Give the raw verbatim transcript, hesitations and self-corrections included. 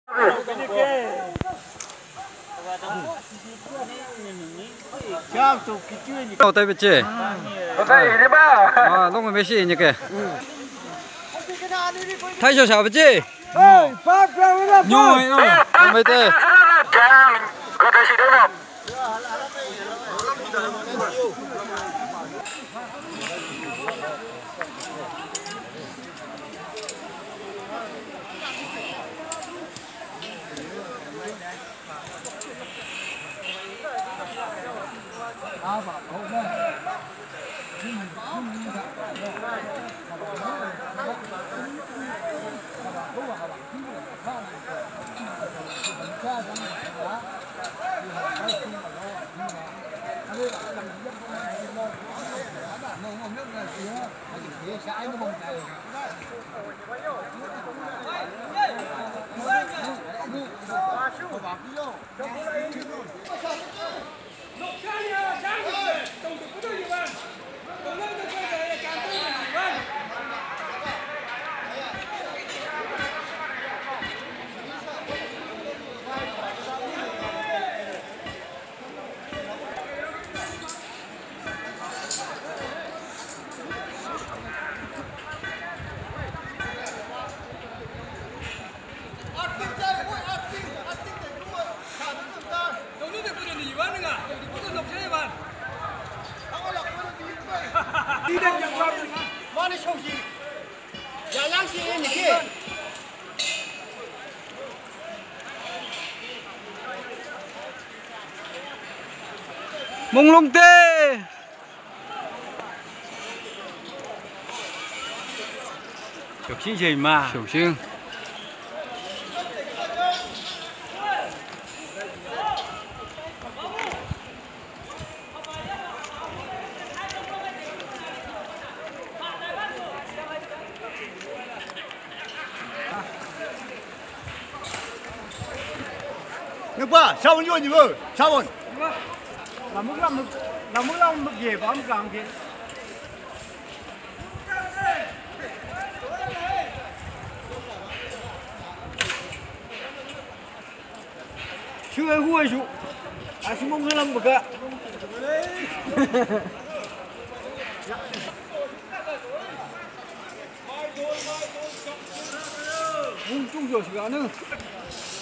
Đâu tay bịch chê. À, lúc mà mấy xí như kìa. Thấy sao sao bịch chê. Nhồi nó. Mấy tê. Có thấy gì đâu không? Mông lung tê. Tiểu sinh gì mà. Tiểu sinh. Nước qua, sao muốn như vậy? Sao muốn? Là mức làm là mức làm mức gì có mức làm gì? Chưa hùa chú, à chú mong làm bực ạ. Mong chung rồi chứ nữa.